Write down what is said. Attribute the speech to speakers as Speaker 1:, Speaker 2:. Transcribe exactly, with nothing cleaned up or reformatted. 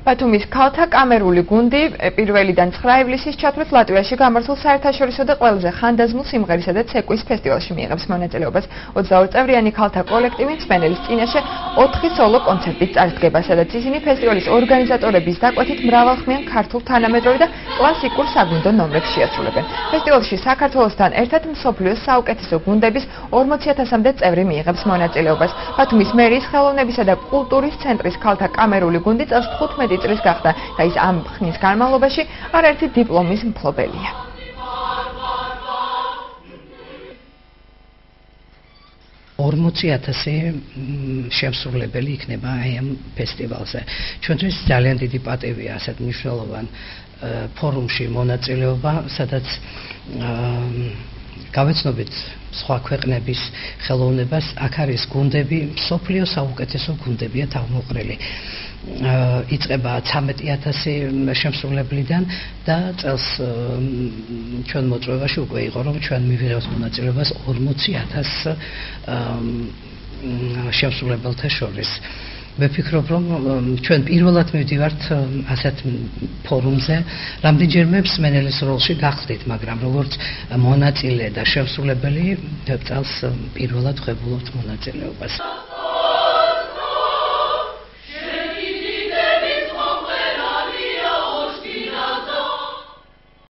Speaker 1: ბათუმის ქალთა კამერული გუნდი პირველიდან ცხრა ივლისის ჩათვლით ლატვიაში გამართულ საერთაშორისო და ყველაზე ხანდაზმულ სიმღერისა და ცეკვის ფესტივალში მიიღებს მონაწილეობას. ოცდაორი წევრიანი ქალთა კოლექტივი მსმენელის წინაშე ოთხი სოლო კონცერტით წარსდგება, სადაც ისინი ფესტივალის ორგანიზატორების დაკვეთით მრავალხმიან ქართულ თანამედროვე და კლასიკურ საგვინდო ნომრებს შეასრულებენ. ფესტივალში საქართველოსთან ერთად მსოფლიოს საუკეთესო გუნდების ორმოცი ათასამდე წევრი მიიღებს მონაწილეობას. ბათუმის მერიის ხელოვნებისა და კულტურის ცენტრის ქალთა კამერული გუნდი წელს თხუთმეტი წლის გახდა და ის ამ ხნის განმავლობაში არაერთი დიპლომის მფლობელია.
Speaker 2: ორმოცი ათასი შემსრულებელი იქნება აი ამ ფესტივალზე. ჩვენთვის ძალიან დიდი პატივია ასეთ მნიშვნელოვან ფორუმში მონაწილეობა, სადაც გავეცნობით სხვა ქვეყნების ხელოვნებას, აქ არის გუნდები, მსოფლიოს საუკეთესო გუნდებია თავმოყრილი. იწყება ცამეტი ათასი შემსრულებლიდან და წელს ჩვენ მოწვევაში უკვე იყო, რომ ჩვენ მივიღებთ მონაწილეობას ორმოცი ათას შემსრულებელთა შორის. ვფიქრობ, რომ ჩვენ პირველად მივდივართ ასეთ ფორუმზე, რამდენჯერმე მსმენელის როლში გახდით, მაგრამ როგორც მონაწილე და შემსრულებელი წელს პირველად ვღებულობთ მონაწილეობას.